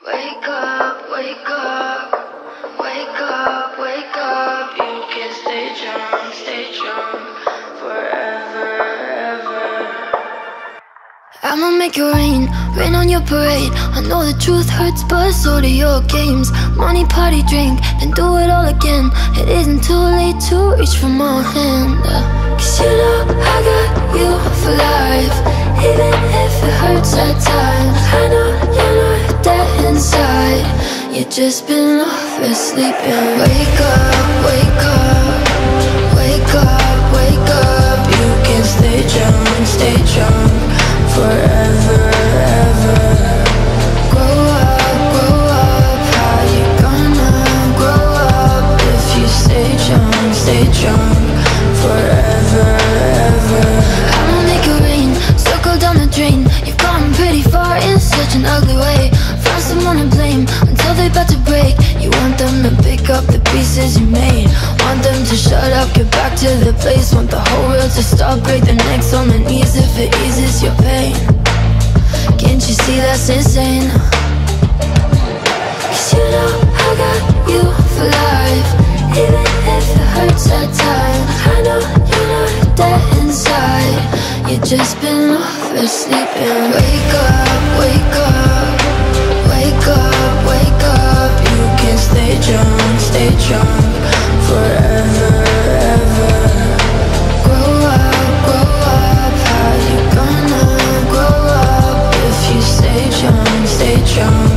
Wake up, wake up, wake up, wake up. You can stay drunk forever, ever. I'ma make it rain, rain on your parade. I know the truth hurts, but so do your games. Money, party, drink, then do it all again. It isn't too late to reach for my hand. Cause you know I got you for life, even if it hurts at times. I know you're not dead inside, you've just been oversleeping. Wake up, wake up, wake up, wake up. You can stay drunk forever, ever. Grow up, how you gonna grow up if you stay drunk forever, ever. I'ma make it rain, circle down the drain. You've gone pretty far in such an ugly way. Found someone to blame until they're about to break. You want them to pick up the pieces you made, want them to shut up, get back to the place. Want the whole world to stop, break their necks on their knees if it eases your pain. Can't you see that's insane? Cause you know I got you for life, even if it hurts at times. I know you're not dead inside, you've just been oversleeping. Wake up, wake up, wake up, wake up. You can stay drunk forever, ever. Grow up, how you gonna grow up if you stay drunk